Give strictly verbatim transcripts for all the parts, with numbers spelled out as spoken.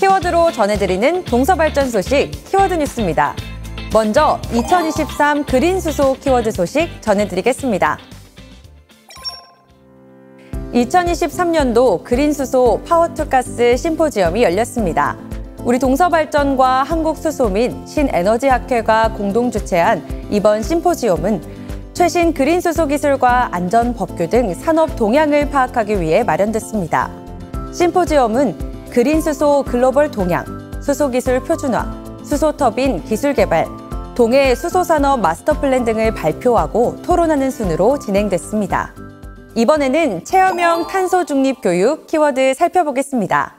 키워드로 전해드리는 동서발전 소식 키워드 뉴스입니다. 먼저 이천이십삼 그린 수소 키워드 소식 전해드리겠습니다. 이천이십삼 년도 그린 수소 파워2가스 심포지엄이 열렸습니다. 우리 동서발전과 한국수소민 신에너지학회가 공동 주최한 이번 심포지엄은 최신 그린 수소 기술과 안전 법규 등 산업 동향을 파악하기 위해 마련됐습니다. 심포지엄은 그린 수소 글로벌 동향, 수소 기술 표준화, 수소 터빈 기술 개발, 동해 수소 산업 마스터 플랜 등을 발표하고 토론하는 순으로 진행됐습니다. 이번에는 체험형 탄소 중립 교육 키워드 살펴보겠습니다.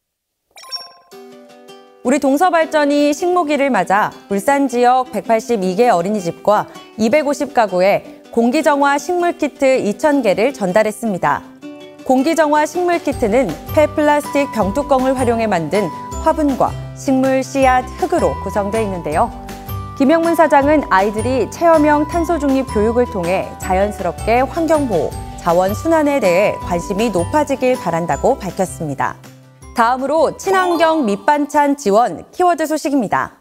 우리 동서발전이 식목일을 맞아 울산 지역 백팔십이 개 어린이집과 이백오십 가구에 공기정화 식물키트 이천 개를 전달했습니다. 공기정화 식물키트는 폐플라스틱 병뚜껑을 활용해 만든 화분과 식물 씨앗, 흙으로 구성되어 있는데요. 김영문 사장은 아이들이 체험형 탄소 중립 교육을 통해 자연스럽게 환경보호, 자원 순환에 대해 관심이 높아지길 바란다고 밝혔습니다. 다음으로 친환경 밑반찬 지원 키워드 소식입니다.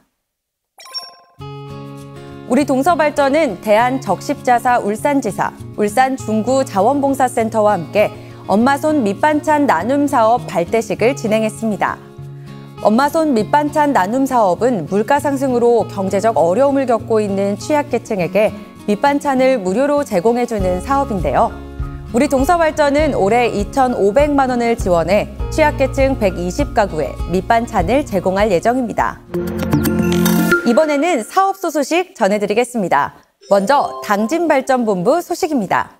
우리 동서발전은 대한적십자사 울산지사, 울산중구자원봉사센터와 함께 엄마손 밑반찬 나눔 사업 발대식을 진행했습니다. 엄마손 밑반찬 나눔 사업은 물가 상승으로 경제적 어려움을 겪고 있는 취약계층에게 밑반찬을 무료로 제공해주는 사업인데요. 우리 동서발전은 올해 이천오백만 원을 지원해 취약계층 백이십 가구에 밑반찬을 제공할 예정입니다. 이번에는 사업소 소식 전해드리겠습니다. 먼저 당진발전본부 소식입니다.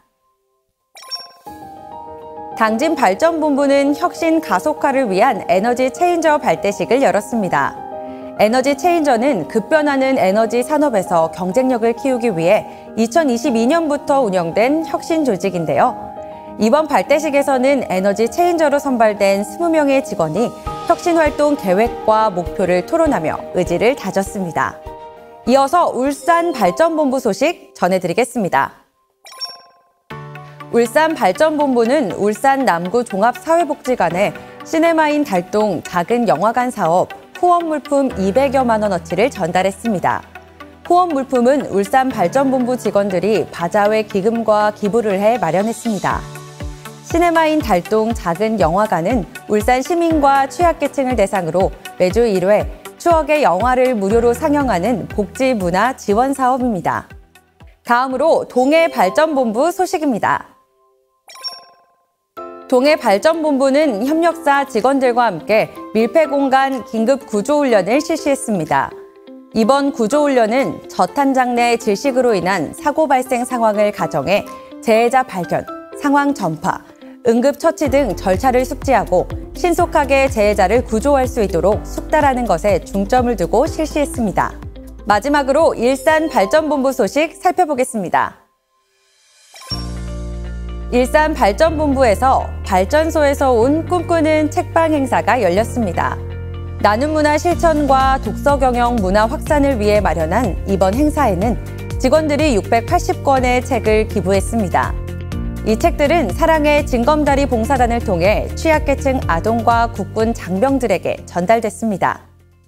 당진발전본부는 혁신 가속화를 위한 에너지 체인저 발대식을 열었습니다. 에너지 체인저는 급변하는 에너지 산업에서 경쟁력을 키우기 위해 이천이십이 년부터 운영된 혁신 조직인데요. 이번 발대식에서는 에너지 체인저로 선발된 이십 명의 직원이 혁신활동 계획과 목표를 토론하며 의지를 다졌습니다. 이어서 울산발전본부 소식 전해드리겠습니다. 울산발전본부는 울산 남구 종합사회복지관에 시네마인 달동 작은 영화관 사업 후원 물품 이백여만 원어치를 전달했습니다. 후원 물품은 울산발전본부 직원들이 바자회 기금과 기부를 해 마련했습니다. 시네마인 달동 작은 영화관은 울산 시민과 취약계층을 대상으로 매주 일 회 추억의 영화를 무료로 상영하는 복지문화 지원 사업입니다. 다음으로 동해발전본부 소식입니다. 동해발전본부는 협력사 직원들과 함께 밀폐공간 긴급 구조훈련을 실시했습니다. 이번 구조훈련은 저탄장 내 질식으로 인한 사고 발생 상황을 가정해 재해자 발견, 상황 전파, 응급처치 등 절차를 숙지하고 신속하게 재해자를 구조할 수 있도록 숙달하는 것에 중점을 두고 실시했습니다. 마지막으로 일산발전본부 소식 살펴보겠습니다. 일산발전본부에서 발전소에서 온 꿈꾸는 책방 행사가 열렸습니다. 나눔 문화 실천과 독서 경영 문화 확산을 위해 마련한 이번 행사에는 직원들이 육백팔십 권의 책을 기부했습니다. 이 책들은 사랑의 징검다리 봉사단을 통해 취약계층 아동과 국군 장병들에게 전달됐습니다.